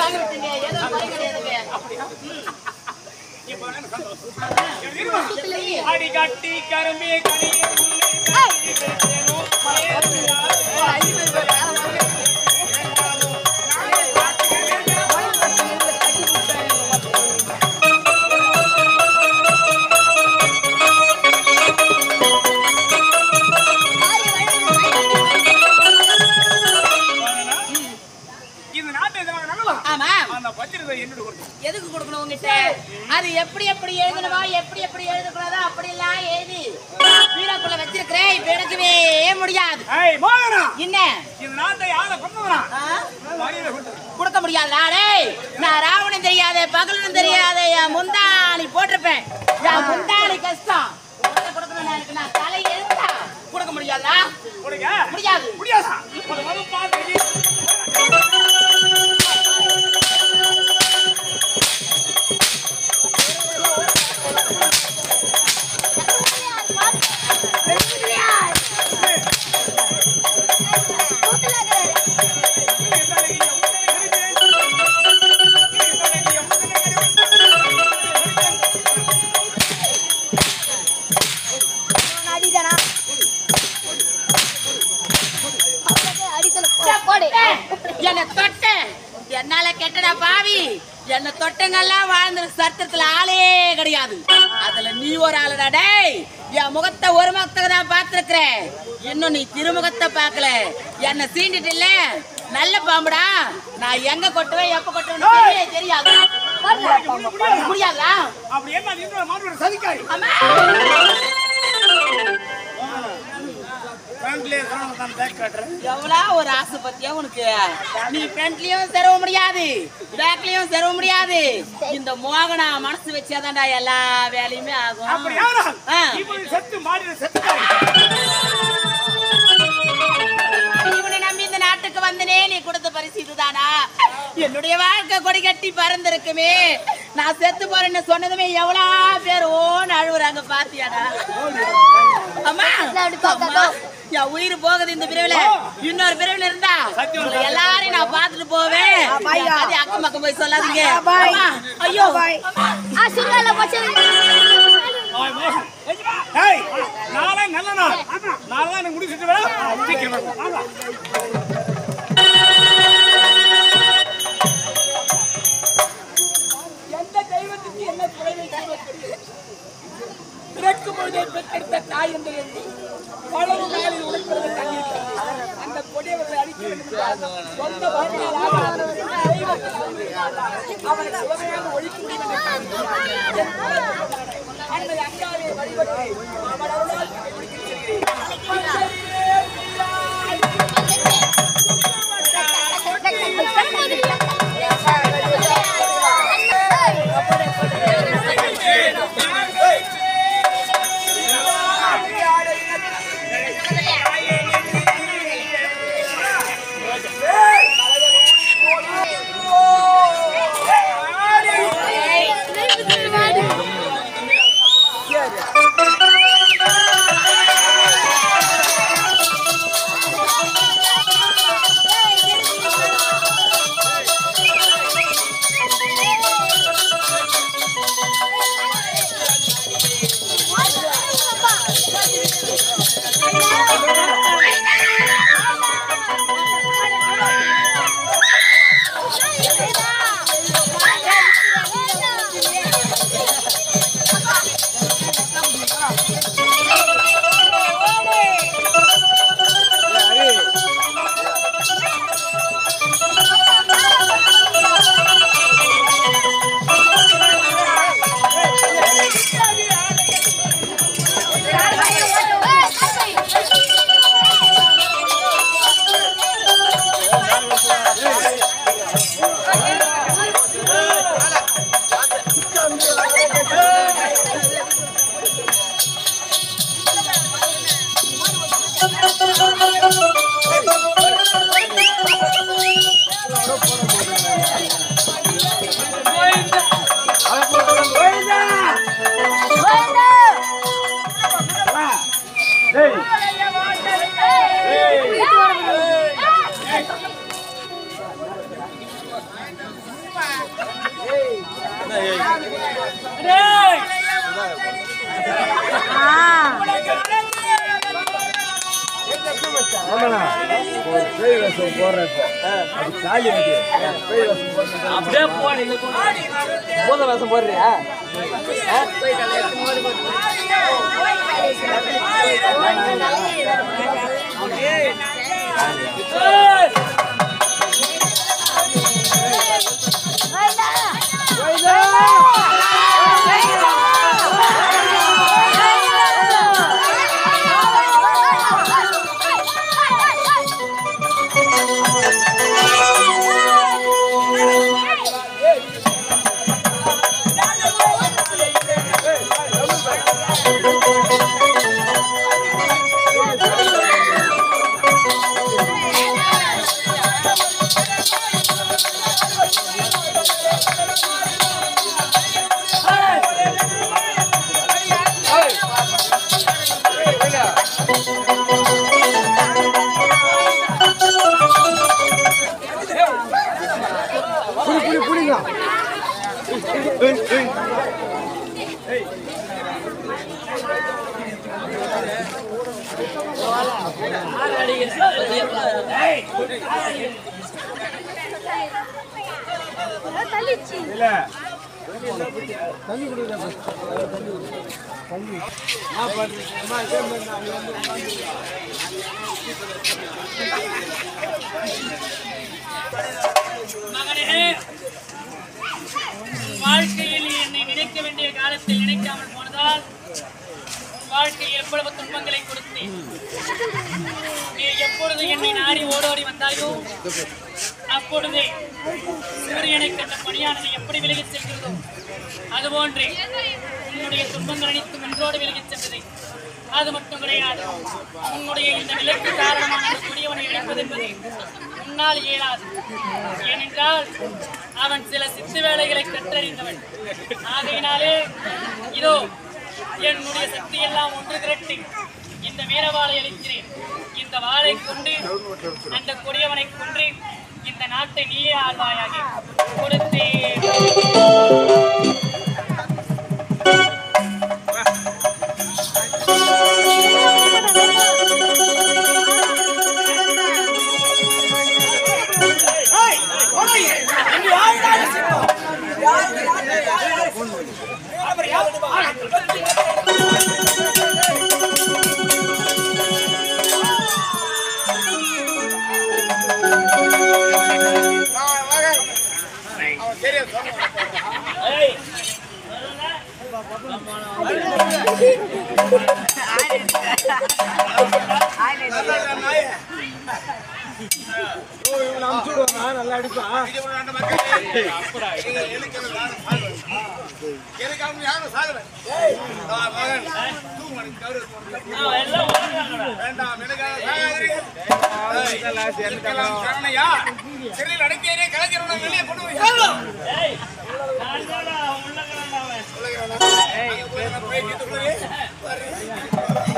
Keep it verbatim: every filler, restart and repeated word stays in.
அடி கட்டி கரும்பே எதுக்கு கொடுக்கணும் உங்ககிட்ட? அது எப்படி எப்படி எழுதணுமா எப்படி எப்படி எழுதக்கூடாதோ அப்படி எல்லாம் எழுதி வீராக்குள்ள வச்சிருக்கிறேன். இப்ப எடுக்கவே முடியாது. என்ன கொடுக்க முடியாதுடா. டேய் நான் ராவணன் தெரியாத பகலனும் தெரியாத என் முந்தாணி போட்டிருப்பேன். என் முந்தாணி கஷ்டம் கொடுக்கணும். எனக்கு நான் தலை எழுத்தா கொடுக்க முடியாதா? முடியாது முடியாதா? என்ன தொட்ட என்னால கெட்டடா பாவி. என்ன தொட்டங்கெல்லாம் வாழ்ந்த சர்த்தத்துல ஆளே கிடையாது. அதுல நீ ஒரு ஆளுடா. டேய் என் முகத்தை ஒரு முகத்தை தான் பாத்துருக்கிறேன். இன்னும் நீ திருமுகத்தை பாக்கல. என்ன சீண்டிட்டு இல்ல நல்ல பாம்புடா. நான் எங்க கொட்டுவேன் எப்ப கொட்டுவேன் தெரியாது. முடியாதா? எவ்வளவு ஒரு ஆசை பத்தியா உனக்கு? நீ ஃப்ரண்ட்லயும் செரவ முடியாது, பேக்லயும் செரவ முடியாது. இந்த மோகனா மனசு வச்சாதான்டா எல்லா வேலையுமே ஆகும். இவனை நம்பி இந்த நாட்டுக்கு வந்தனே. நீ கொடுத்த பரிசு இதுதானா? என்னுடைய வாழ்க்கை கொடி கட்டி பறந்திருக்குமே. நான் செத்து போறேன்னு சொன்னதுமே எவ்வளவு பேர் ஓன்னு அழுவுறாங்க பாத்தியாடா? அம்மா என் உயிர் போகுது இந்த பிரிவுல. இன்னொரு பிரிவுல இருந்தா எல்லாரையும் நான் பாத்துட்டு போவேன். அக்கம் பக்கம் போய் சொல்லாதீங்க. ஐயோ நாளை நல்ல நாள். நாளை முடிச்சுட்டு வர எந்த தெய்வத்துக்கு என்ன குறைவை பிறக்கும் பொழுதே பெற்றெடுத்த தாய் என்று எண்ணி பலவு நாளில் உழைப்பதை தண்ணீர் அந்த கொடியவர்களை அழிக்க வேண்டும். சொந்த வாழ்க்கையால் அவனை சுலமையாக ஒழிக்க முடியும் அன்னை அங்காவை வழிபட்டு அவள் அவளால் Yeah. அப்படியே போன பூத வேஷம் போடுறியா? மகனே, வாழ்க்கையில் என்னை நினைக்க வேண்டிய காலத்தில் நினைக்காமல் போனதால் வாழ்க்கையில் எவ்வளவு துன்பங்களை கொடுத்தேன். நீ எப்பொழுது என்னை நாடி ஓடோடி வந்தாயோ அப்பொழுதே சூரியனை கண்ட பணியானது எப்படி விலகிச் செல்கிறதோ அதுபோன்றே உன்னுடைய துன்பங்கள் அனைத்தும் இன்றோடு விலகிச் சென்றதை. அது மட்டும் கிடையாது, உன்னுடைய இந்த நிலைக்கு காரணமான அந்த கொடியவனை இழப்பது என்பது உன்னால் இயலாது. ஏனென்றால் அவன் சில சித்து வேலைகளை கற்றறிந்தவன். ஆகையினாலே இதோ என்னுடைய சக்தி எல்லாம் ஒன்று திரட்டி இந்த வீரவாளை அளிக்கிறேன். இந்த வாளை கொண்டு அந்த கொடியவனை கொன்று இந்த நாட்டை நீயே ஆள்வாயாக கொடுத்தேன். நல்லா அடிப்பா உள்ள